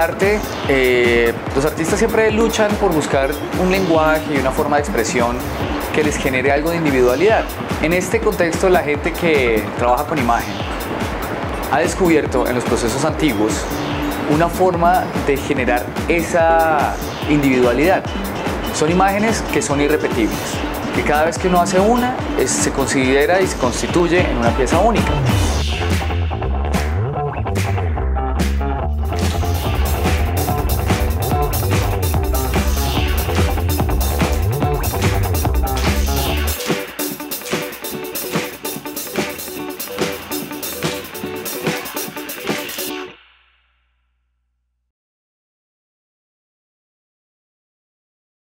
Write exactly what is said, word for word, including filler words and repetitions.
arte, eh, los artistas siempre luchan por buscar un lenguaje y una forma de expresión que les genere algo de individualidad. En este contexto, la gente que trabaja con imagen ha descubierto en los procesos antiguos una forma de generar esa individualidad. Son imágenes que son irrepetibles, que cada vez que uno hace una, es, se considera y se constituye en una pieza única.